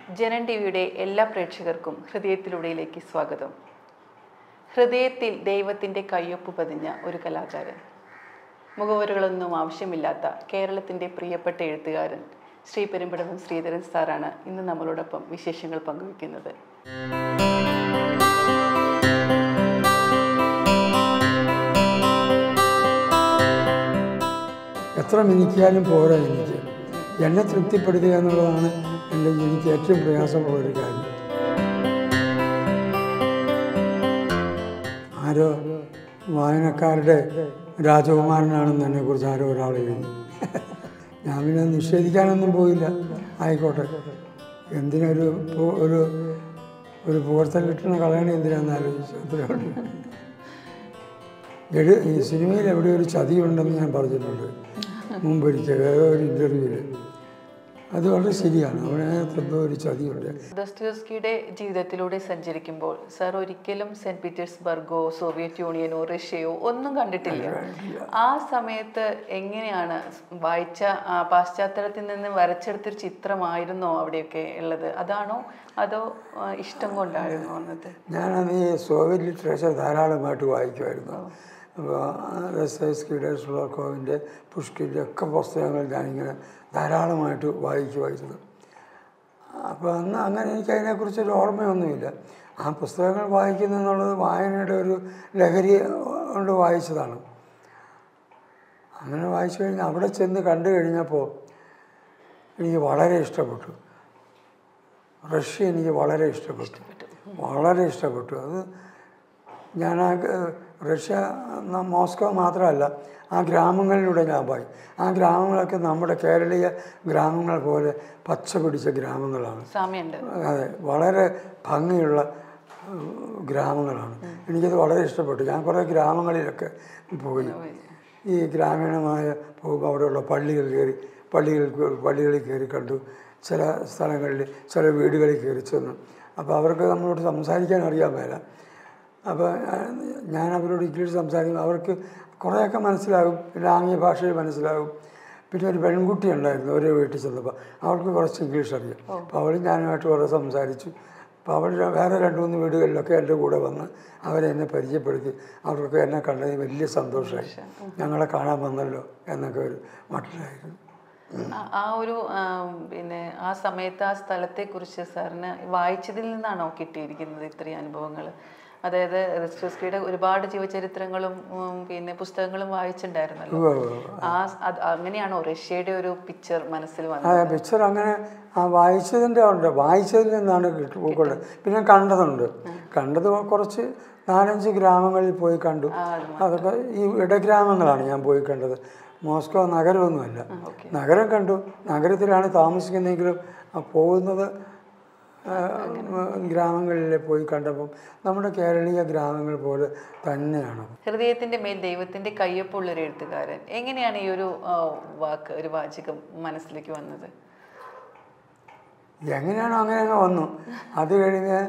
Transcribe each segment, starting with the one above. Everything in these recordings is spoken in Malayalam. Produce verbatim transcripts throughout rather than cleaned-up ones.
ജനൻ ടിവിയുടെ എല്ലാ പ്രേക്ഷകർക്കും ഹൃദയത്തിലൂടെയിലേക്ക് സ്വാഗതം. ഹൃദയത്തിൽ ദൈവത്തിൻ്റെ കയ്യൊപ്പ് പതിഞ്ഞ ഒരു കലാകാരൻ, മുഖവരുകളൊന്നും ആവശ്യമില്ലാത്ത കേരളത്തിൻ്റെ പ്രിയപ്പെട്ട എഴുത്തുകാരൻ ശ്രീ പെരുമ്പടവം ശ്രീധരൻ സാറാണ് ഇന്ന് നമ്മളോടൊപ്പം വിശേഷങ്ങൾ പങ്കുവയ്ക്കുന്നത്. എത്ര മിനിക്കാനും പോരാ. എനിക്ക് എന്നെ തൃപ്തിപ്പെടുത്തുക എന്നുള്ളതാണ് എൻ്റെ എനിക്ക് ഏറ്റവും പ്രയാസമുള്ളൊരു കാര്യം. ആരോ വായനക്കാരുടെ രാജകുമാരനാണെന്ന് എന്നെക്കുറിച്ച് ആരോ ഒരാൾ എഴുതി. ഞാൻ പിന്നെ നിഷേധിക്കാനൊന്നും പോയില്ല. ആയിക്കോട്ടെ, എന്തിനൊരു ഒരു ഒരു പുകഴ്ത്തൽ കിട്ടുന്ന കളയണ എന്തിനാണെന്ന് ആലോചിച്ചു. അത്രയുണ്ട്. എഴു ഈ സിനിമയിൽ എവിടെ ഒരു ചതിയുണ്ടെന്ന് ഞാൻ പറഞ്ഞിട്ടുണ്ട് മുമ്പൊരിക്കൽ ഏതോ ഒരു ഇൻ്റർവ്യൂവിൽ. അത് വളരെ ശരിയാണ്. അവനകത്ത് ഒരു ചതിയുണ്ട്. ദോസ്റ്റോവസ്കിയുടെ ജീവിതത്തിലൂടെ സഞ്ചരിക്കുമ്പോൾ സാർ ഒരിക്കലും സെന്റ് പീറ്റേഴ്സ്ബർഗോ സോവിയറ്റ് യൂണിയനോ റഷ്യയോ ഒന്നും കണ്ടിട്ടില്ല. ആ സമയത്ത് എങ്ങനെയാണ് വായിച്ച പാശ്ചാത്തലത്തിൽ നിന്ന് വരച്ചെടുത്തൊരു ചിത്രമായിരുന്നോ അവിടെയൊക്കെ ഉള്ളത്? അതാണോ അതോ ഇഷ്ടം കൊണ്ടായിരുന്നോ അന്നത്തെ? ഞാനന്ന് ഈ സോവിയറ്റ് ലിറ്ററേച്ചർ ധാരാളമായിട്ട് വായിക്കുമായിരുന്നു. അപ്പോൾ ദോസ്റ്റോവസ്കിയുടെ, ഷോളോക്കോവിൻ്റെ, പുഷ്കിൻ്റെ ഒക്കെ പുസ്തകങ്ങൾ ഞാനിങ്ങനെ ധാരാളമായിട്ട് വായിക്കുമായിരുന്നു. അപ്പോൾ അന്ന് അങ്ങനെ എനിക്ക് അതിനെക്കുറിച്ചൊരു ഓർമ്മയൊന്നുമില്ല. ആ പുസ്തകങ്ങൾ വായിക്കുന്നു എന്നുള്ളത് വായനയുടെ ഒരു ലഹരി കൊണ്ട് വായിച്ചതാണ്. അങ്ങനെ വായിച്ചു കഴിഞ്ഞാൽ അവിടെ ചെന്ന് കണ്ടു കഴിഞ്ഞപ്പോൾ എനിക്ക് വളരെ ഇഷ്ടപ്പെട്ടു. റഷ്യ എനിക്ക് വളരെ ഇഷ്ടപ്പെട്ടു, വളരെ ഇഷ്ടപ്പെട്ടു. അത് ഞാൻ ആ റഷ്യ മോസ്കോ മാത്രമല്ല, ആ ഗ്രാമങ്ങളിലൂടെ ഞാൻ പോയി. ആ ഗ്രാമങ്ങളൊക്കെ നമ്മുടെ കേരളീയ ഗ്രാമങ്ങൾ പോലെ പച്ച പിടിച്ച ഗ്രാമങ്ങളാണ്. അതെ, വളരെ ഭംഗിയുള്ള ഗ്രാമങ്ങളാണ്. എനിക്കത് വളരെ ഇഷ്ടപ്പെട്ടു. ഞാൻ കുറേ ഗ്രാമങ്ങളിലൊക്കെ പോയി. ഈ ഗ്രാമീണമായ പോകുമ്പോൾ അവിടെയുള്ള പള്ളികൾ കയറി പള്ളികൾ പള്ളികളിൽ കയറി കണ്ടു. ചില സ്ഥലങ്ങളിൽ ചില വീടുകളിൽ കയറി ചെന്നു. അപ്പോൾ അവർക്ക് നമ്മളോട് സംസാരിക്കാൻ അറിയാൻ മേല. അപ്പോൾ ഞാൻ അവരോട് ഇംഗ്ലീഷ് സംസാരിക്കും. അവർക്ക് കുറേയൊക്കെ മനസ്സിലാകും, പിന്നെ ആംഗ്യ ഭാഷയിൽ മനസ്സിലാകും. പിന്നെ ഒരു പെൺകുട്ടി ഉണ്ടായിരുന്നു ഓരോ വീട്ടിൽ ചെന്നപ്പോൾ, അവൾക്ക് കുറച്ച് ഇംഗ്ലീഷ് അറിയാം. അപ്പോൾ അവൾ ഞാനുമായിട്ട് കുറേ സംസാരിച്ചു. അപ്പോൾ അവൾ വേറെ രണ്ട് മൂന്ന് വീടുകളിലൊക്കെ എൻ്റെ കൂടെ വന്ന് അവരെന്നെ പരിചയപ്പെടുത്തി. അവർക്കൊക്കെ എന്നെ കണ്ടത് വലിയ സന്തോഷമായി. ഞങ്ങളെ കാണാൻ വന്നല്ലോ എന്നൊക്കെ ഒരു മട്ടിലായിരുന്നു. ആ ഒരു പിന്നെ ആ സമയത്ത് ആ സ്ഥലത്തെക്കുറിച്ച് സാറിന് വായിച്ചതിൽ നിന്നാണോ കിട്ടിയിരിക്കുന്നത് ഇത്രയും അനുഭവങ്ങൾ? അതായത് ദോസ്റ്റോവസ്കിയുടെ ഒരുപാട് ജീവചരിത്രങ്ങളും പിന്നെ പുസ്തകങ്ങളും വായിച്ചിട്ടുണ്ടായിരുന്നല്ലോ. ആ അങ്ങനെയാണോ റഷ്യയുടെ ഒരു പിക്ചർ മനസ്സിൽ വന്നത്? പിക്ചർ അങ്ങനെ ആ വായിച്ചതിൻ്റെ ഉണ്ട്, വായിച്ചതിൽ നിന്നാണ് കിട്ടുന്നത്. പിന്നെ കണ്ടതുണ്ട്. കണ്ടത് കുറച്ച് നാലഞ്ച് ഗ്രാമങ്ങളിൽ പോയി കണ്ടു. അതൊക്കെ ഈ ഇടഗ്രാമങ്ങളാണ് ഞാൻ പോയി കണ്ടത്. മോസ്കോ നഗരമൊന്നുമല്ല. നഗരം കണ്ടു, നഗരത്തിലാണ് താമസിക്കുന്നതെങ്കിലും പോകുന്നത് ഗ്രാമങ്ങളിൽ പോയി കണ്ടപ്പം നമ്മുടെ കേരളീയ ഗ്രാമങ്ങൾ പോലെ തന്നെയാണ്. ഹൃദയത്തിൻ്റെ മേൽ ദൈവത്തിൻ്റെ കയ്യൊപ്പുള്ളൊരു എഴുത്തുകാരൻ, എങ്ങനെയാണ് ഈ ഒരു വാക്ക്, ഒരു വാചകം മനസ്സിലേക്ക് വന്നത്? എങ്ങനെയാണോ അങ്ങനെ അങ്ങ് വന്നു. അത് കഴിഞ്ഞ്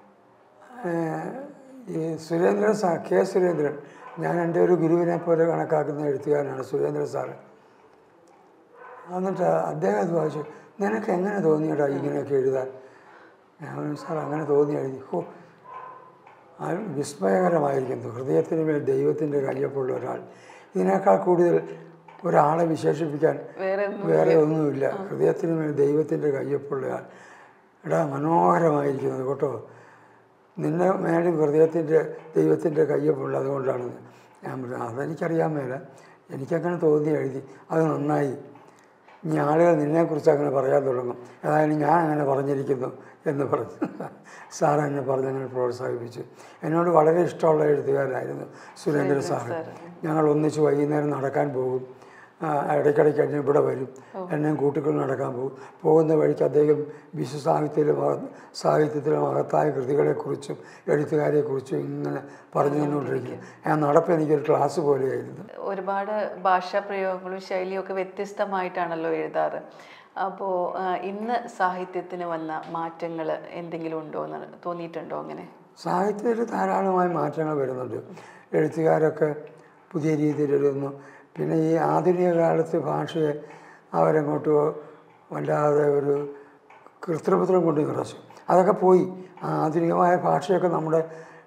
ഈ സുരേന്ദ്രൻ സാർ, കെ സുരേന്ദ്രൻ, ഞാൻ എൻ്റെ ഒരു ഗുരുവിനെ പോലെ കണക്കാക്കുന്ന എഴുത്തുകാരനാണ് സുരേന്ദ്രൻ സാറ്. എന്നിട്ട് അദ്ദേഹം അത് വായിച്ചു. നിനക്ക് എങ്ങനെ തോന്നിയടാ ഇങ്ങനെയൊക്കെ എഴുതാൻ? ഞാൻ സാർ അങ്ങനെ തോന്നി എഴുതി. ഓ, അത് വിസ്മയകരമായിരിക്കുന്നു. ഹൃദയത്തിന് മേൽ ദൈവത്തിൻ്റെ കയ്യൊപ്പുള്ള ഒരാൾ. ഇതിനേക്കാൾ കൂടുതൽ ഒരാളെ വിശേഷിപ്പിക്കാൻ വേറെ ഒന്നുമില്ല. ഹൃദയത്തിന് മേൽ ദൈവത്തിൻ്റെ കയ്യൊപ്പുള്ളയാൾ. എടാ, മനോഹരമായിരിക്കുന്നത് കേട്ടോ. നിന്നെ മേലും ഹൃദയത്തിൻ്റെ ദൈവത്തിൻ്റെ കയ്യൊപ്പുള്ള അതുകൊണ്ടാണ് ഞാൻ പറഞ്ഞത്. അതെനിക്കറിയാൻ മേല, എനിക്കങ്ങനെ തോന്നി എഴുതി. അത് നന്നായി. ഇനി ആളുകൾ നിന്നെക്കുറിച്ച് അങ്ങനെ പറയാൻ തുടങ്ങും. അതായത് ഞാൻ അങ്ങനെ പറഞ്ഞിരിക്കുന്നു എന്ന് പറഞ്ഞു. സാർ എന്നെ പറഞ്ഞങ്ങനെ പ്രോത്സാഹിപ്പിച്ചു. എന്നോട് വളരെ ഇഷ്ടമുള്ള എഴുത്തുകാരനായിരുന്നു സുരേന്ദ്രൻ സാറ്. ഞങ്ങൾ ഒന്നിച്ച് വൈകുന്നേരം നടക്കാൻ പോകും. ഇടയ്ക്കിടയ്ക്ക് എന്നെ ഇവിടെ വരും, എന്നെ കൂട്ടിക്കൊണ്ട് നടക്കാൻ പോകും. പോകുന്ന വഴിക്ക് അദ്ദേഹം വിശ്വ സാഹിത്യത്തിലും സാഹിത്യത്തിലും മഹത്തായ കൃതികളെക്കുറിച്ചും എഴുത്തുകാരെക്കുറിച്ചും ഇങ്ങനെ പറഞ്ഞു തന്നുകൊണ്ടിരിക്കും. ആ നടപ്പ് എനിക്കൊരു ക്ലാസ് പോലെയായിരുന്നു. ഒരുപാട് ഭാഷാ പ്രയോഗങ്ങളും ശൈലിയും ഒക്കെ വ്യത്യസ്തമായിട്ടാണല്ലോ എഴുതാറ്. അപ്പോൾ ഇന്ന് സാഹിത്യത്തിന് വന്ന മാറ്റങ്ങൾ എന്തെങ്കിലും ഉണ്ടോ എന്ന് തോന്നിയിട്ടുണ്ടോ? അങ്ങനെ സാഹിത്യത്തിൽ ധാരാളമായ മാറ്റങ്ങൾ വരുന്നുണ്ട്. എഴുത്തുകാരൊക്കെ പുതിയ രീതിയിൽ എഴുതുന്നു. പിന്നെ ഈ ആധുനിക കാലത്ത് ഭാഷയെ അവരങ്ങോട്ട് വല്ലാതെ ഒരു കൃത്രിമത്വം കൊണ്ട് നിറച്ചു. അതൊക്കെ പോയി. ആധുനികമായ ഭാഷയൊക്കെ നമ്മുടെ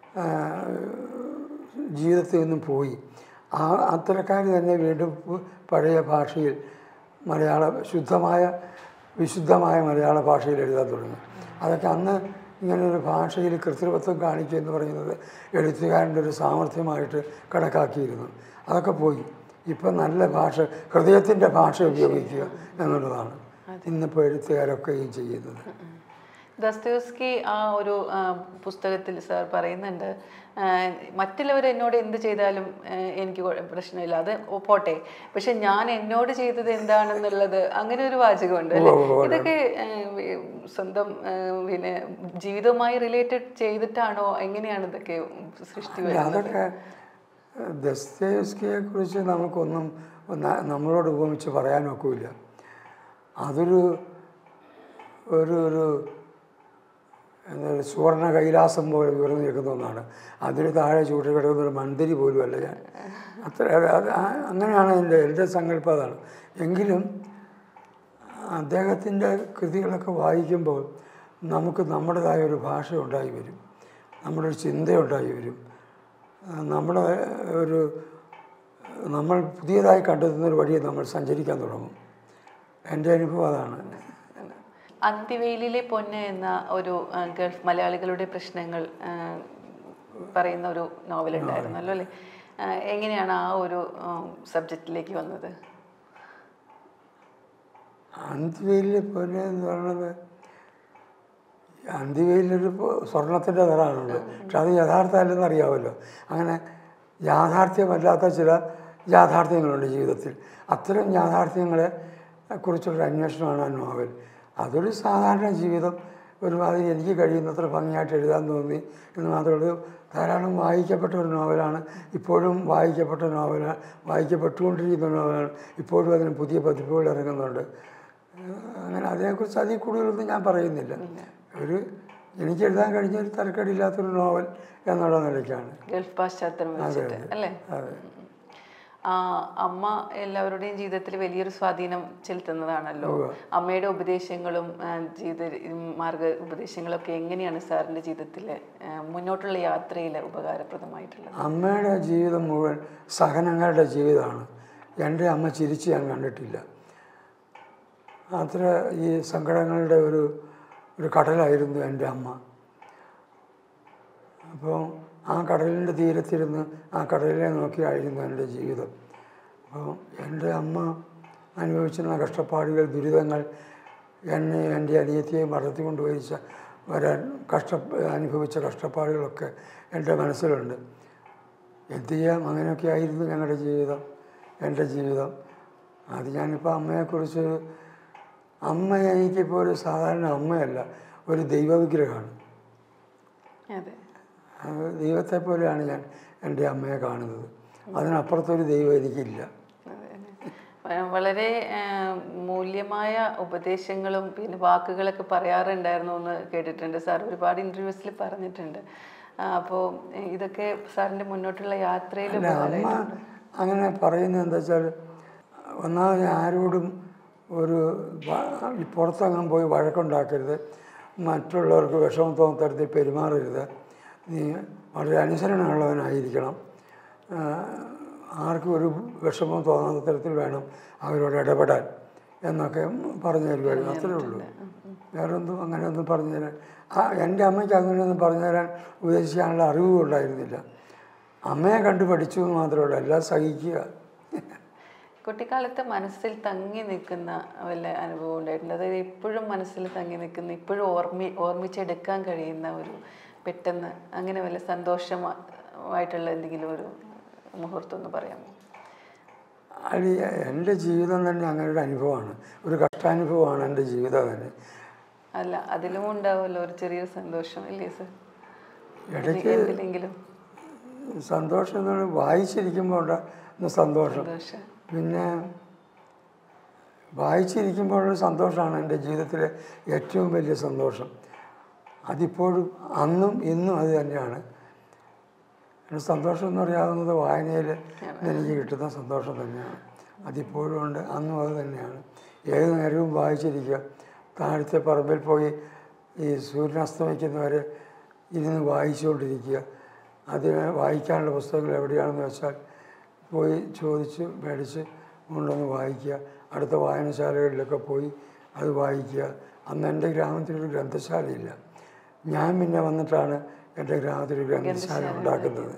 ജീവിതത്തിൽ നിന്നും പോയി. ആ അത്തരക്കാർ തന്നെ വീണ്ടും പഴയ ഭാഷയിൽ മലയാള ശുദ്ധമായ വിശുദ്ധമായ മലയാള ഭാഷയിൽ എഴുതാൻ തുടങ്ങി. അതൊക്കെ അന്ന് ഇങ്ങനൊരു ഭാഷയിൽ കൃത്രിമത്വം കാണിക്കുക എന്ന് പറയുന്നത് എഴുത്തുകാരൻ്റെ ഒരു സാമർഥ്യമായിട്ട് കണക്കാക്കിയിരുന്നു. അതൊക്കെ പോയി. ഇപ്പം നല്ല ഭാഷ, ഹൃദയത്തിൻ്റെ ഭാഷ ഉപയോഗിക്കുക എന്നുള്ളതാണ് ഇന്നിപ്പോൾ എഴുത്തുകാരൊക്കെയും ചെയ്യുന്നത്. ദസ്തോവ്സ്കി ആ ഒരു പുസ്തകത്തിൽ സാർ പറയുന്നുണ്ട്, മറ്റുള്ളവർ എന്നോട് എന്ത് ചെയ്താലും എനിക്ക് പ്രശ്നമില്ല, അത് പോട്ടെ, പക്ഷെ ഞാൻ എന്നോട് ചെയ്തത് എന്താണെന്നുള്ളത്, അങ്ങനെ ഒരു വാചകമുണ്ട് അല്ലേ? ഇതൊക്കെ സ്വന്തം പിന്നെ ജീവിതവുമായി റിലേറ്റഡ് ചെയ്തിട്ടാണോ, എങ്ങനെയാണ് ഇതൊക്കെ സൃഷ്ടി വരുന്നത്? അതൊക്കെ ദസ്തോവ്സ്കിയെ കുറിച്ച് നമുക്കൊന്നും നമ്മളോട് ഉപമിച്ച് പറയാനൊക്കില്ല. അതൊരു ഒരു ഒരു എന്താ സുവർണ കൈലാസം പോലെ ഉയർന്നു നിൽക്കുന്ന ഒന്നാണ്. അതിന് താഴെ ചൂട്ട് കിടക്കുന്നൊരു മന്ത്രി പോലുമല്ല ഞാൻ. അത്ര അത് അങ്ങനെയാണ് എൻ്റെ എൻ്റെ സങ്കല്പം അതാണ്. എങ്കിലും അദ്ദേഹത്തിൻ്റെ കൃതികളൊക്കെ വായിക്കുമ്പോൾ നമുക്ക് നമ്മുടേതായ ഒരു ഭാഷ ഉണ്ടായി വരും, നമ്മുടെ ഒരു ചിന്തയുണ്ടായി വരും, നമ്മുടെ ഒരു നമ്മൾ പുതിയതായി കണ്ടെത്തുന്നൊരു വഴിയെ നമ്മൾ സഞ്ചരിക്കാൻ തുടങ്ങും. എൻ്റെ അനുഭവം അതാണ്. അന്തിവെയിലിലെ പൊന്ന് എന്ന ഒരു ഗൾഫ് മലയാളികളുടെ പ്രശ്നങ്ങൾ പറയുന്ന ഒരു നോവൽ ഉണ്ടായിരുന്നല്ലോ അല്ലേ? എങ്ങനെയാണ് ആ ഒരു സബ്ജക്റ്റിലേക്ക് വന്നത്? അന്തിവെയിലിലെ പൊന്ന് എന്ന് പറയുന്നത് അന്തിവെയിലൊരു സ്വർണത്തിൻ്റെ നിറമാണുള്ളത്. പക്ഷെ അത് യഥാർത്ഥമല്ലെന്ന് അറിയാമല്ലോ. അങ്ങനെ യാഥാർത്ഥ്യമല്ലാത്ത ചില യാഥാർത്ഥ്യങ്ങളുണ്ട് ജീവിതത്തിൽ. അത്തരം യാഥാർത്ഥ്യങ്ങളെ കുറിച്ചുള്ള അന്വേഷണമാണ് ആ നോവൽ. അതൊരു സാധാരണ ജീവിതം ഒരുമാതിരി എനിക്ക് കഴിയുന്നത്ര ഭംഗിയായിട്ട് എഴുതാൻ തോന്നി എന്ന് മാത്രമേ. ധാരാളം വായിക്കപ്പെട്ട ഒരു നോവലാണ്, ഇപ്പോഴും വായിക്കപ്പെട്ട നോവലാണ്, വായിക്കപ്പെട്ടുകൊണ്ടിരിക്കുന്ന നോവലാണ്. ഇപ്പോഴും അതിന് പുതിയ പതിപ്പുകൾ ഇറങ്ങുന്നുണ്ട്. അങ്ങനെ അതിനെക്കുറിച്ച് അതിൽ കൂടുതലൊന്നും ഞാൻ പറയുന്നില്ല. ഒരു എനിക്ക് എഴുതാൻ കഴിഞ്ഞ ഒരു തരക്കേടില്ലാത്തൊരു നോവൽ എന്നുള്ള നിലയ്ക്കാണ്. ഗൾഫ് പാശ്ചാത്യം അല്ലേ? അതെ. അമ്മ എല്ലാവരുടെയും ജീവിതത്തിൽ വലിയൊരു സ്വാധീനം ചെലുത്തുന്നതാണല്ലോ. അമ്മയുടെ ഉപദേശങ്ങളും ജീവിത മാർഗ ഉപദേശങ്ങളൊക്കെ എങ്ങനെയാണ് സാറിൻ്റെ ജീവിതത്തിൽ മുന്നോട്ടുള്ള യാത്രയിൽ ഉപകാരപ്രദമായിട്ടുള്ളത്? അമ്മയുടെ ജീവിതം മുഴുവൻ സഹനങ്ങളുടെ ജീവിതമാണ്. എൻ്റെ അമ്മ ചിരിച്ച് ഞാൻ കണ്ടിട്ടില്ല. അത്ര ഈ സങ്കടങ്ങളുടെ ഒരു ഒരു കടലായിരുന്നു എൻ്റെ അമ്മ. അപ്പോൾ ആ കടലിൻ്റെ തീരത്തിരുന്ന് ആ കടലിനെ നോക്കിയായിരുന്നു എൻ്റെ ജീവിതം. അപ്പോൾ എൻ്റെ അമ്മ അനുഭവിച്ചിരുന്ന കഷ്ടപ്പാടുകൾ, ദുരിതങ്ങൾ, എന്നെ എൻ്റെ അനിയത്തിയെ വളർത്തിക്കൊണ്ട് വരിച്ച വരാൻ കഷ്ട അനുഭവിച്ച കഷ്ടപ്പാടുകളൊക്കെ എൻ്റെ മനസ്സിലുണ്ട്. എന്ത് ചെയ്യാം, അങ്ങനെയൊക്കെ ആയിരുന്നു ഞങ്ങളുടെ ജീവിതം, എൻ്റെ ജീവിതം. അത് ഞാനിപ്പോൾ അമ്മയെക്കുറിച്ച്, അമ്മ എനിക്കിപ്പോൾ ഒരു സാധാരണ അമ്മയല്ല, ഒരു ദൈവവിഗ്രഹമാണ്. അതെ, ദൈവത്തെ പോലെയാണ് ഞാൻ എൻ്റെ അമ്മയെ കാണുന്നത്. അതിനപ്പുറത്തൊരു ദൈവം എനിക്കില്ല. വളരെ മൂല്യമായ ഉപദേശങ്ങളും പിന്നെ വാക്കുകളൊക്കെ പറയാറുണ്ടായിരുന്നു എന്ന് കേട്ടിട്ടുണ്ട്. സാർ ഒരുപാട് ഇൻ്റർവ്യൂസിൽ പറഞ്ഞിട്ടുണ്ട്. അപ്പോൾ ഇതൊക്കെ സാറിൻ്റെ മുന്നോട്ടുള്ള യാത്രയിൽ അമ്മ അങ്ങനെ പറയുന്നത് എന്താ വെച്ചാൽ, ഒന്നാമത് ആരോടും ഒരു പുറത്തങ്ങാൻ പോയി വഴക്കുണ്ടാക്കരുത്, മറ്റുള്ളവർക്ക് വിഷമം തോന്നുന്ന തരത്തിൽ പെരുമാറരുത്, നീ വളരെ അനുസരണമുള്ളവനായിരിക്കണം, ആർക്കും ഒരു വിഷമം തോന്നാത്ത തരത്തിൽ വേണം അവരോട് ഇടപെടാൻ എന്നൊക്കെ പറഞ്ഞു തരുമായിരുന്നു. അത്രേ ഉള്ളൂ. വേറൊന്നും അങ്ങനെയൊന്നും പറഞ്ഞു തരാൻ ആ എൻ്റെ അമ്മയ്ക്ക് അങ്ങനെയൊന്നും പറഞ്ഞു തരാൻ ഉപദേശിക്കാനുള്ള അറിവും ഉണ്ടായിരുന്നില്ല. അമ്മയെ കണ്ടു പഠിച്ചു എന്ന് മാത്രമേ ഉള്ളൂ, എല്ലാം സഹിക്കുക. കുട്ടിക്കാലത്ത് മനസ്സിൽ തങ്ങി നിൽക്കുന്ന വല്ല അനുഭവം ഉണ്ടായിട്ടുണ്ട്? അതായത് ഇപ്പോഴും മനസ്സിൽ തങ്ങി നിൽക്കുന്ന, ഇപ്പോഴും ഓർമ്മി ഓർമ്മിച്ചെടുക്കാൻ കഴിയുന്ന ഒരു പെട്ടെന്ന് അങ്ങനെ വല്ല സന്തോഷമായിട്ടുള്ള എന്തെങ്കിലും ഒരു മുഹൂർത്തം ഒന്ന് പറയാമോ? അത് എൻ്റെ ജീവിതം തന്നെ അങ്ങനെ ഒരു അനുഭവമാണ്, ഒരു കഷ്ടാനുഭവമാണ് എൻ്റെ ജീവിതം തന്നെ. അല്ല, അതിലും ഉണ്ടാവുമല്ലോ ഒരു ചെറിയൊരു സന്തോഷം, ഇല്ലേ സർ? ഇടയ്ക്ക് എന്തിലെങ്കിലും സന്തോഷം എന്ന് പറഞ്ഞാൽ വായിച്ചിരിക്കുമ്പോൾ ഉണ്ടാകുന്ന സന്തോഷം. പിന്നെ വായിച്ചിരിക്കുമ്പോഴുള്ള സന്തോഷമാണ് എൻ്റെ ജീവിതത്തിലെ ഏറ്റവും വലിയ സന്തോഷം. അതിപ്പോഴും അന്നും ഇന്നും അത് തന്നെയാണ്. സന്തോഷം എന്ന് പറയാവുന്നത് വായനയിൽ എനിക്ക് കിട്ടുന്ന സന്തോഷം തന്നെയാണ്. അതിപ്പോഴും ഉണ്ട്, അന്നും അത് തന്നെയാണ്. ഏത് നേരവും വായിച്ചിരിക്കുക, താഴത്തെ പറമ്പിൽ പോയി ഈ സൂര്യൻ അസ്തമിക്കുന്നവരെ ഇരുന്ന് വായിച്ചുകൊണ്ടിരിക്കുക. അതിന് വായിക്കാനുള്ള പുസ്തകങ്ങൾ എവിടെയാണെന്ന് വെച്ചാൽ പോയി ചോദിച്ച് മേടിച്ച് കൊണ്ടുവന്ന് വായിക്കുക. അടുത്ത വായനശാലകളിലൊക്കെ പോയി അത് വായിക്കുക. അന്ന് എൻ്റെ ഗ്രാമത്തിലൊരു ഗ്രന്ഥശാലയില്ല. ഞാൻ പിന്നെ വന്നിട്ടാണ് എൻ്റെ ഗ്രാമത്തിലൊരു ഗ്രന്ഥശാല ഉണ്ടാക്കുന്നത്.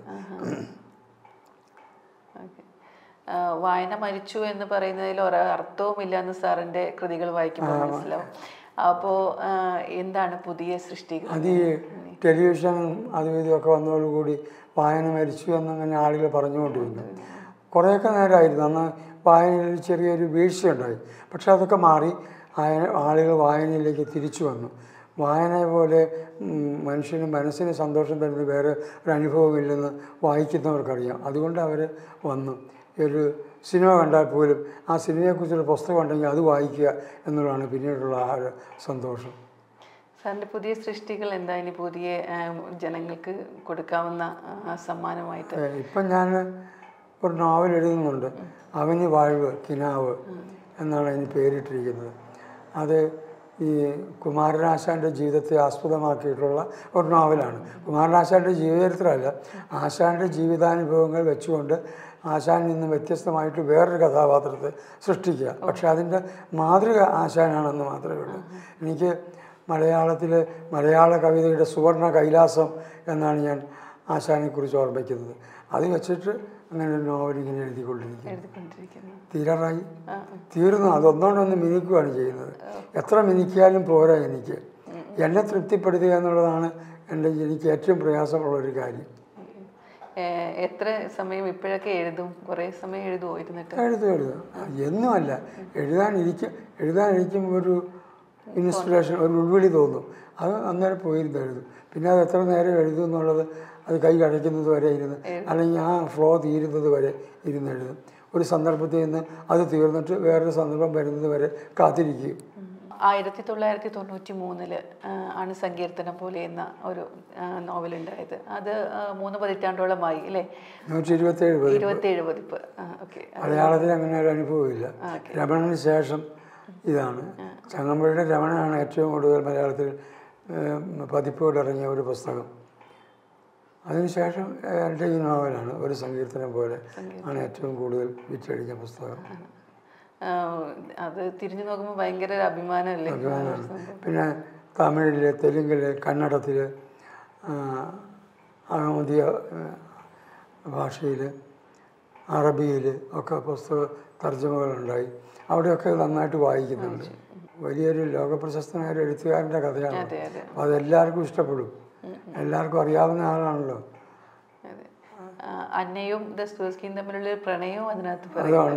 വായന മരിച്ചു എന്ന് പറയുന്നതിൽ ഒരർത്ഥവുമില്ല എന്ന് സാറിൻ്റെ കൃതികൾ വായിക്കുമ്പോൾ മനസ്സിലാവും. അപ്പോൾ എന്താണ് പുതിയ സൃഷ്ടികൾ? അത് ഈ ടെലിവിഷൻ അതും ഇതൊക്കെ വന്നതോടുകൂടി വായന മരിച്ചു എന്നങ്ങനെ ആളുകൾ പറഞ്ഞുകൊണ്ടിരുന്നു. കുറേയൊക്കെ നേരമായിരുന്നു. അന്ന് വായനയിൽ ചെറിയൊരു വീഴ്ചയുണ്ടായി. പക്ഷെ അതൊക്കെ മാറി ആളുകൾ വായനയിലേക്ക് തിരിച്ചു വന്നു. വായന പോലെ മനുഷ്യന് മനസ്സിന് സന്തോഷം തരുന്ന വേറെ ഒരു അനുഭവമില്ലെന്ന് വായിക്കുന്നവർക്കറിയാം. അതുകൊണ്ട് അവർ വന്നു. ഒരു സിനിമ കണ്ടാൽ പോലും ആ സിനിമയെക്കുറിച്ചൊരു പുസ്തകം ഉണ്ടെങ്കിൽ അത് വായിക്കുക എന്നുള്ളതാണ് പിന്നീടുള്ള ആ ഒരു സന്തോഷം. സാറിൻ്റെ പുതിയ സൃഷ്ടികൾ എന്താ ഇനി പുതിയ ജനങ്ങൾക്ക് കൊടുക്കാവുന്ന സമ്മാനമായിട്ട്? ഇപ്പം ഞാൻ ഒരു നോവൽ എഴുതുന്നുണ്ട്. അവന് വാഴ്വ് കിനാവ് എന്നാണ് അതിന് പേരിട്ടിരിക്കുന്നത്. അത് ഈ കുമാരനാശാൻ്റെ ജീവിതത്തെ ആസ്പദമാക്കിയിട്ടുള്ള ഒരു നോവലാണ്. കുമാരനാശാൻ്റെ ജീവചരിത്രമല്ല, ആശാൻ്റെ ജീവിതാനുഭവങ്ങൾ വെച്ചുകൊണ്ട് ആശാനിൽ നിന്ന് വ്യത്യസ്തമായിട്ട് വേറൊരു കഥാപാത്രത്തെ സൃഷ്ടിക്കുക. പക്ഷെ അതിൻ്റെ മാതൃക ആശാനാണെന്ന് മാത്രമേ ഉള്ളൂ. എനിക്ക് മലയാളത്തിലെ മലയാള കവിതയുടെ സുവർണ കൈലാസം എന്നാണ് ഞാൻ ആശാനെക്കുറിച്ച് ഓർമ്മിക്കുന്നത്. അത് വെച്ചിട്ട് അങ്ങനെ ഒരു നോവൽ ഇങ്ങനെ എഴുതിക്കൊണ്ടിരിക്കുന്നു. തീരാറായി തീർന്നു. അതൊന്നുകൊണ്ടൊന്ന് മിനിക്കുകയാണ് ചെയ്യുന്നത്. എത്ര മിനിക്കിയാലും പോരാ. എനിക്ക് എന്നെ തൃപ്തിപ്പെടുത്തുക എന്നുള്ളതാണ് എൻ്റെ എനിക്ക് ഏറ്റവും പ്രയാസമുള്ളൊരു കാര്യം. എത്ര സമയം ഇപ്പോഴൊക്കെ എഴുതും? കുറേ സമയം എഴുതുമോ ഇരുന്നിട്ട്? എഴുതും എഴുതും എന്നുമല്ല, എഴുതാനിരിക്കും എഴുതാനിരിക്കുമ്പോൾ ഒരു ഇൻസ്പിറേഷൻ, ഒരു ഉൾവിളി തോന്നും. അത് അന്നേരം പോയിരുന്ന് എഴുതും. പിന്നെ അത് എത്ര നേരം എഴുതും എന്നുള്ളത് അത് കൈ കഴിക്കുന്നത് വരെ ഇരുന്ന്, അല്ലെങ്കിൽ ആ ഫ്ലോ തീരുന്നത് വരെ ഇരുന്ന് എഴുതും. ഒരു സന്ദർഭത്തിൽ നിന്ന് അത് തീർന്നിട്ട് വേറൊരു സന്ദർഭം വരുന്നത് വരെ കാത്തിരിക്കും. ആയിരത്തി തൊള്ളായിരത്തി തൊണ്ണൂറ്റി മൂന്നില് ആണ് സങ്കീർത്തനം പോലെ എന്ന ഒരു നോവലുണ്ടായത്. അത് മൂന്ന് പതിറ്റാണ്ടോളമായി അല്ലേ? നൂറ്റി ഇരുപത്തേഴ് ഇരുപത്തേഴ് പതിപ്പ്. ഓക്കെ. മലയാളത്തിൽ അങ്ങനെ ഒരു അനുഭവമില്ല. രമണന് ശേഷം ഇതാണ്. ചങ്ങമ്പുഴയുടെ രമണനാണ് ഏറ്റവും കൂടുതൽ മലയാളത്തിൽ പതിപ്പുകൾ ഇറങ്ങിയ ഒരു പുസ്തകം. അതിനുശേഷം എൻ്റെ ഈ നോവലാണ് ഒരു സങ്കീർത്തനം പോലെ ആണ് ഏറ്റവും കൂടുതൽ വിറ്റഴിഞ്ഞ പുസ്തകം. അത് തിരിഞ്ഞു നോക്കുമ്പോൾ ഭയങ്കര അഭിമാനമല്ലേ? അഭിമാനമാണ്. പിന്നെ തമിഴിൽ, തെലുങ്കിൽ, കന്നഡത്തിൽ, അഹമ്മദിയ ഭാഷയിൽ, അറബിയിൽ ഒക്കെ പുസ്തക തർജ്ജമകളുണ്ടായി. അവിടെയൊക്കെ നന്നായിട്ട് വായിക്കുന്നുണ്ട്. വലിയൊരു ലോകപ്രശസ്തനായ ഒരു എഴുത്തുകാരൻ്റെ കഥയാണ്. അപ്പോൾ അതെല്ലാവർക്കും ഇഷ്ടപ്പെടും. എല്ലാവർക്കും അറിയാവുന്ന ആളാണല്ലോ. അന്നയും ദസ്തോവ്സ്കിയും തമ്മിലുള്ള പ്രണയവും അതിനകത്ത്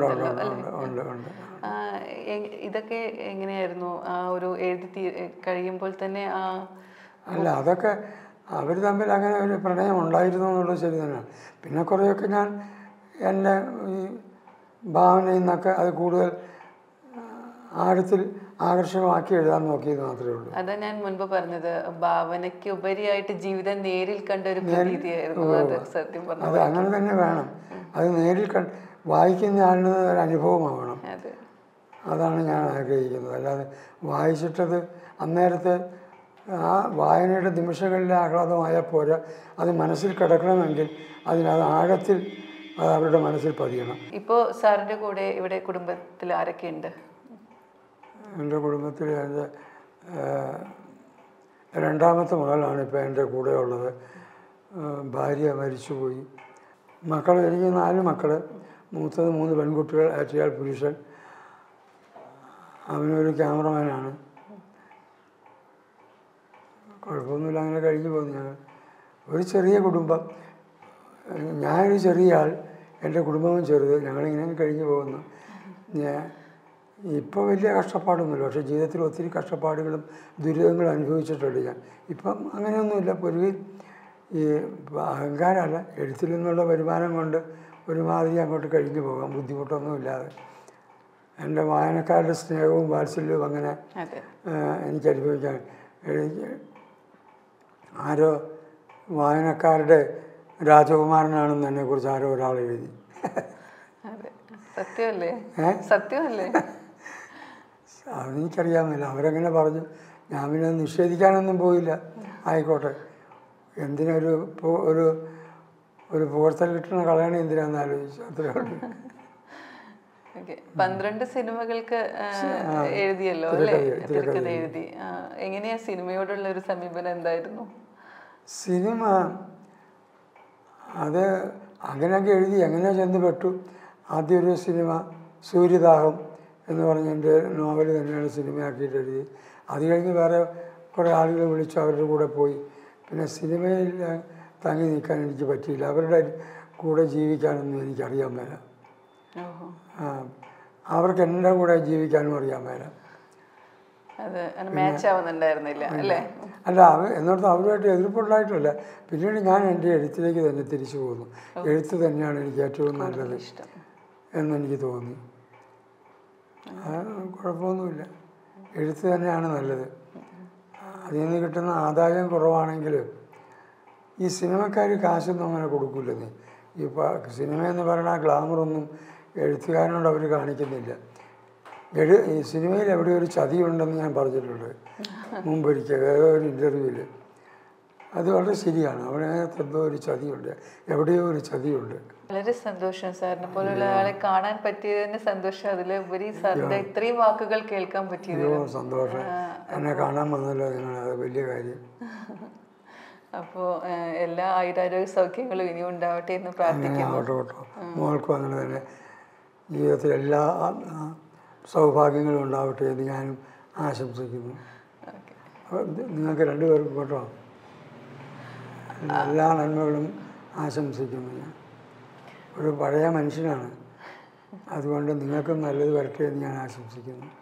ഇതൊക്കെ എങ്ങനെയായിരുന്നു? ആ ഒരു എഴുതി കഴിയുമ്പോൾ തന്നെ ആ അല്ല, അതൊക്കെ അവർ തമ്മിൽ അങ്ങനെ ഒരു പ്രണയം ഉണ്ടായിരുന്നു എന്നുള്ളത് ശരി തന്നെയാണ്. പിന്നെ കുറേയൊക്കെ ഞാൻ എൻ്റെ ഈ ഭാവനയിൽ നിന്നൊക്കെ അത് കൂടുതൽ ആഴത്തിൽ ആകർഷകമാക്കി എഴുതാൻ നോക്കിയത് മാത്രമേ ഉള്ളൂ. അതാ ഞാൻ മുൻപ് പറഞ്ഞത്, ഭാവനയ്ക്ക് ഉപരിയായിട്ട് ജീവിതം നേരിൽ കണ്ട ഒരു പ്രതീതിയായിരുന്നു അത്. സത്യം പറഞ്ഞു അത് അങ്ങനെ തന്നെ വേണം. അത് നേരിൽ കണ്ട് വായിക്കുന്ന ആളിന് ഒരു അനുഭവമാവണം. അതാണ് ഞാൻ ആഗ്രഹിക്കുന്നത്. അല്ലാതെ വായിച്ചിട്ടത് അന്നേരത്തെ ആ വായനയുടെ നിമിഷങ്ങളിലെ ആഹ്ലാദമായ പോരാ, അത് മനസ്സിൽ കിടക്കണമെങ്കിൽ അതിനത് ആഴത്തിൽ അത് അവരുടെ മനസ്സിൽ പതിയണം. ഇപ്പോൾ സാറിൻ്റെ കൂടെ ഇവിടെ കുടുംബത്തിൽ ആരൊക്കെയുണ്ട്? എൻ്റെ കുടുംബത്തിൽ എൻ്റെ രണ്ടാമത്തെ മകളാണ് ഇപ്പോൾ എൻ്റെ കൂടെ ഉള്ളത്. ഭാര്യ മരിച്ചുപോയി. മക്കൾ, എനിക്ക് നാല് മക്കൾ. മൂത്തത് മൂന്ന് പെൺകുട്ടികൾ, ഏറ്റയാൾ പുരുഷൻ. അവനൊരു ക്യാമറമാനാണ്. കുഴപ്പമൊന്നുമില്ല, അങ്ങനെ കഴിഞ്ഞു പോകുന്നു. ഞങ്ങൾ ഒരു ചെറിയ കുടുംബം. ഞാനൊരു ചെറിയ ആൾ, എൻ്റെ കുടുംബവും ചെറുത്. ഞങ്ങളിങ്ങനെ കഴിഞ്ഞു പോകുന്നു. ഞാൻ ഇപ്പോൾ വലിയ കഷ്ടപ്പാടൊന്നുമില്ല. പക്ഷേ ജീവിതത്തിൽ ഒത്തിരി കഷ്ടപ്പാടുകളും ദുരിതങ്ങളും അനുഭവിച്ചിട്ടുണ്ട് ഞാൻ. ഇപ്പം അങ്ങനെയൊന്നുമില്ല. പൊതുവിൽ ഈ അഹങ്കാരമല്ല, എഴുത്തിൽ നിന്നുള്ള വരുമാനം കൊണ്ട് ഒരുമാതിരി അങ്ങോട്ട് കഴിഞ്ഞു പോകാം, ബുദ്ധിമുട്ടൊന്നുമില്ലാതെ. എൻ്റെ വായനക്കാരുടെ സ്നേഹവും വാത്സല്യവും അങ്ങനെ എനിക്ക് അനുഭവിക്കാൻ. ആരോ വായനക്കാരുടെ രാജകുമാരനാണെന്ന് എന്നെക്കുറിച്ച് ആരോ ഒരാൾ എഴുതി. സത്യമല്ലേ? സത്യമല്ലേ? അതെനിക്കറിയാമെന്നില്ല, അവരങ്ങനെ പറഞ്ഞു. ഞാൻ പിന്നെ നിഷേധിക്കാനൊന്നും പോയില്ല. ആയിക്കോട്ടെ, എന്തിനൊരു ഒരു ഒരു പുകഴ്ത്തൽ കിട്ടുന്ന കളയണ എന്തിനാന്ന് ആലോചിച്ചു, അത്രേ ഉള്ളൂ. പന്ത്രണ്ട് സിനിമകൾക്ക് എഴുതിയല്ലോ അല്ലേ, തിരക്കഥ എഴുതി. എങ്ങനെയാ സിനിമയോടുള്ള ഒരു സമീപനം എന്തായിരുന്നു? സിനിമ അത് അങ്ങനെയൊക്കെ എഴുതി എങ്ങനെ ചെന്ന് പെട്ടു. ആദ്യം ഒരു സിനിമ സൂര്യദാഹം എന്ന് പറഞ്ഞ എൻ്റെ നോവൽ തന്നെയാണ് സിനിമയാക്കിയിട്ട് എഴുതി. അത് കഴിഞ്ഞ് വേറെ കുറേ ആളുകൾ വിളിച്ചു, അവരുടെ കൂടെ പോയി. പിന്നെ സിനിമയിൽ തങ്ങി നിൽക്കാൻ എനിക്ക് പറ്റിയില്ല. അവരുടെ കൂടെ ജീവിക്കാനൊന്നും എനിക്കറിയാൻ മേല. അവർക്ക് എൻ്റെ കൂടെ ജീവിക്കാനും അറിയാൻ മേല. അല്ല, അവ എന്നോർത്ത് അവരുമായിട്ട് എതിർപ്പുണ്ടായിട്ടില്ല. പിന്നീട് ഞാൻ എൻ്റെ എഴുത്തിലേക്ക് തന്നെ തിരിച്ചു പോകുന്നു. എഴുത്ത് തന്നെയാണ് എനിക്ക് ഏറ്റവും നല്ലത് എന്നെനിക്ക് തോന്നി. കുഴപ്പമൊന്നുമില്ല, എഴുത്ത് തന്നെയാണ് നല്ലത്. അതിൽ നിന്ന് കിട്ടുന്ന ആദായം കുറവാണെങ്കിൽ ഈ സിനിമക്കാർ കാശൊന്നും അങ്ങനെ കൊടുക്കില്ലെന്നേ. ഇപ്പോൾ സിനിമയെന്ന് പറയുന്ന ആ ഗ്ലാമറൊന്നും എഴുത്തുകാരനോട് അവർ കാണിക്കുന്നില്ല. എഴു ഈ സിനിമയിൽ എവിടെ ഒരു ചതിയുണ്ടെന്ന് ഞാൻ പറഞ്ഞിട്ടുണ്ട് മുമ്പൊരിക്കൽ വേറെ ഒരു ഇൻ്റർവ്യൂവിൽ. അത് വളരെ ശരിയാണ്. അവിടെ എന്തോ ഒരു ചതിയുണ്ട്, എവിടെയോ ഒരു ചതിയുണ്ട്. വളരെ സന്തോഷം സാറിനെ പോലുള്ള ആളെ കാണാൻ പറ്റിയതിന് സന്തോഷം. അതിലുപരി സാറിന്റെ ഇത്രയും വാക്കുകൾ കേൾക്കാൻ പറ്റിയത് സന്തോഷം. എന്നെ കാണാൻ വന്നല്ലോ നിങ്ങൾ, അത് വലിയ കാര്യം. അപ്പോൾ എല്ലാ ആയുരാരോഗ്യ സൗഖ്യങ്ങളും ഇനിയും ഉണ്ടാവട്ടെ എന്ന് പ്രാർത്ഥിക്കുന്നു. ആവട്ടെ കേട്ടോ, മോൾക്കും അങ്ങനെ തന്നെ ജീവിതത്തിൽ എല്ലാ സൗഭാഗ്യങ്ങളും ഉണ്ടാവട്ടെ എന്ന് ഞാനും ആശംസിക്കുന്നു. നിങ്ങൾക്ക് രണ്ടുപേർക്കും കേട്ടോ എല്ലാ നന്മകളും ആശംസിക്കുന്നു. ഞാൻ ഒരു പഴയ മനുഷ്യനാണ്, അതുകൊണ്ട് നിങ്ങൾക്കും നല്ലത് വരട്ടെ എന്ന് ഞാൻ ആശംസിക്കുന്നു.